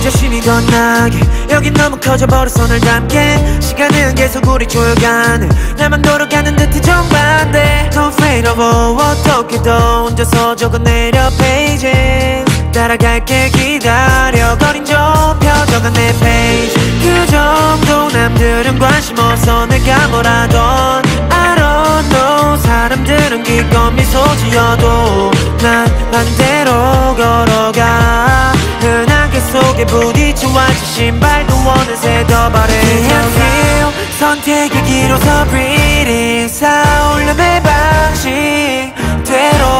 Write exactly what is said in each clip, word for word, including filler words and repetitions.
자신이 더 나게 여긴 너무 커져버려 손을 담게 시간은 계속 우리 조여가네 나만 돌아가는 듯해 정반대 Don't fade over 어떻게도 혼자서 적어내려 pages 따라갈게 기다려 거린 좁혀져간 내 페이지 그 정도 남들은 관심 없어 내가 뭐라던 I don't know 사람들은 기껏 미소 지어도 난 반대로 걸어가 흔한 길 속에 부딪혀 완전 신발도 어느새 더 바래져가 선택의 길로서 breathing 쌓아올려 내 방식대로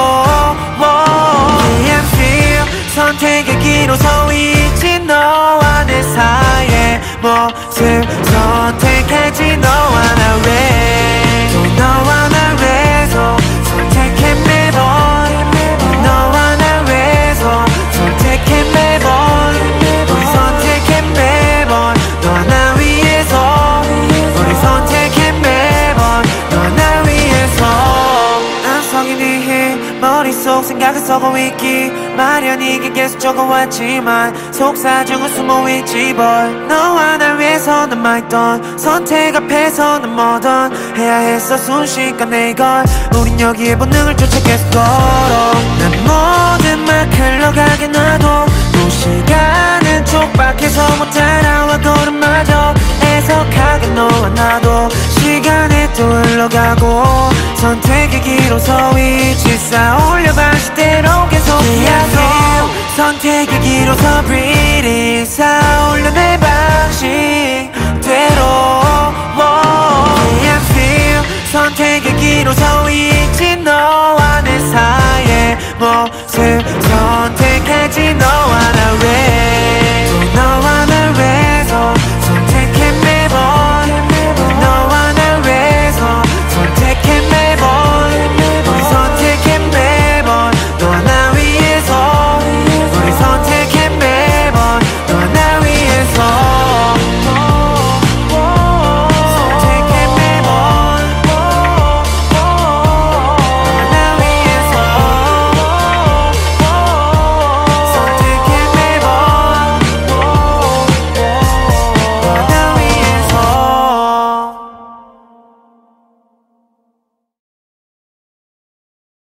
선택의 길로서 있지 너와 내 사이의 모습 선택했지 너와 나 왜 또 너와 나 왜서 선택해 매번 너와 나 왜서 선택해 매번 우리 선택해 매번 너와 나 위해서 우리 선택해 매번 너와 나 위해서 난 성인이 해 머릿속 생각을 써고 있기 마련 이게 계속 적어왔지만 속사정은 숨어있지 boy 너와 날 위해서 난 말던 선택 앞에서 난 뭐던 해야 했어 순식간에 이걸 우린 여기에 본능을 쫓아 계속 걸어 난 모든 말 흘러가게 놔둬 또 시간은 촉박해서 못 따라와 걸음마저 애석하게 너와 나도 시간에 또 흘러가고 선택의 길로 서 있지 쌓아올려 방식대로 계속 이어서 선택의 길로 서 breathing 쌓아올려 내 방식대로 I feel 선택의 길로 서 있지 너와 내 사이의 모습 선택했지 너